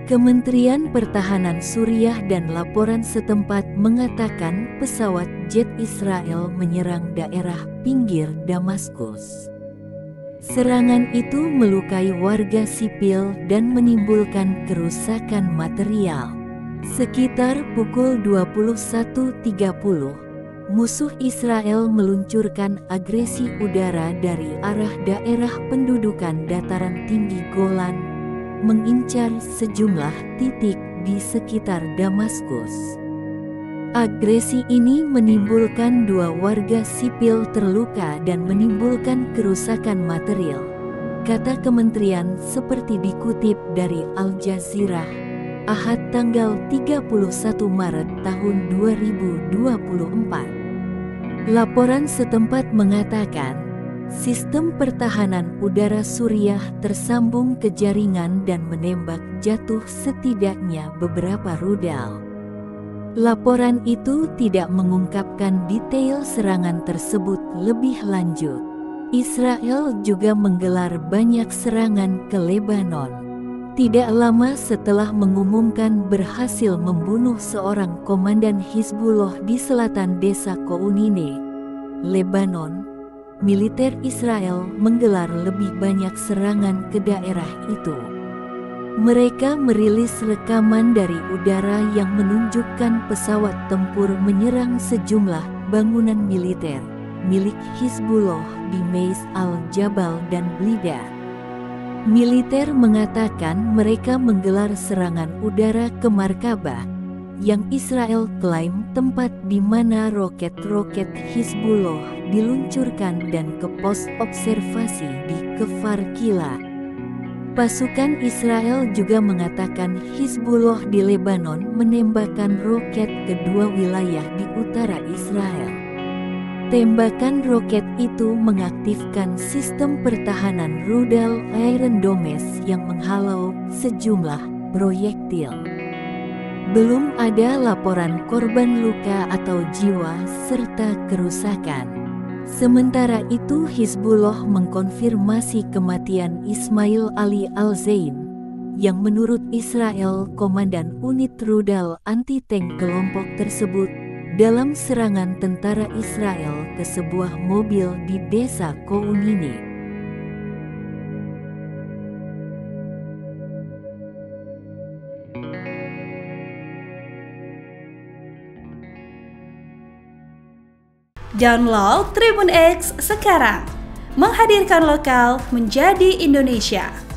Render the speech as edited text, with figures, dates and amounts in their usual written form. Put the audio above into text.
Kementerian Pertahanan Suriah dan laporan setempat mengatakan pesawat jet Israel menyerang daerah pinggir Damaskus. Serangan itu melukai warga sipil dan menimbulkan kerusakan material. Sekitar pukul 21.30, musuh Israel meluncurkan agresi udara dari arah daerah pendudukan dataran tinggi Golan, mengincar sejumlah titik di sekitar Damaskus. Agresi ini menimbulkan 2 warga sipil terluka dan menimbulkan kerusakan material, kata kementerian seperti dikutip dari Al Jazeera, Ahad tanggal 31 Maret tahun 2024. Laporan setempat mengatakan, sistem pertahanan udara Suriah tersambung ke jaringan dan menembak jatuh setidaknya beberapa rudal. Laporan itu tidak mengungkapkan detail serangan tersebut lebih lanjut. Israel juga menggelar banyak serangan ke Lebanon. Tidak lama setelah mengumumkan berhasil membunuh seorang komandan Hizbullah di selatan desa Kounine, Lebanon, militer Israel menggelar lebih banyak serangan ke daerah itu. Mereka merilis rekaman dari udara yang menunjukkan pesawat tempur menyerang sejumlah bangunan militer milik Hizbullah di Meis al-Jabal dan Blida. Militer mengatakan mereka menggelar serangan udara ke Markabah, yang Israel klaim tempat di mana roket-roket Hizbullah diluncurkan, dan ke pos observasi di Kfar Kila. Pasukan Israel juga mengatakan Hizbullah di Lebanon menembakkan roket ke 2 wilayah di utara Israel. Tembakan roket itu mengaktifkan sistem pertahanan rudal Iron Dome yang menghalau sejumlah proyektil. Belum ada laporan korban luka atau jiwa serta kerusakan. Sementara itu Hizbullah mengkonfirmasi kematian Ismail Ali Al-Zain, yang menurut Israel komandan unit rudal anti-tank kelompok tersebut, dalam serangan tentara Israel ke sebuah mobil di desa Kounine. Download Tribun X sekarang, menghadirkan lokal menjadi Indonesia.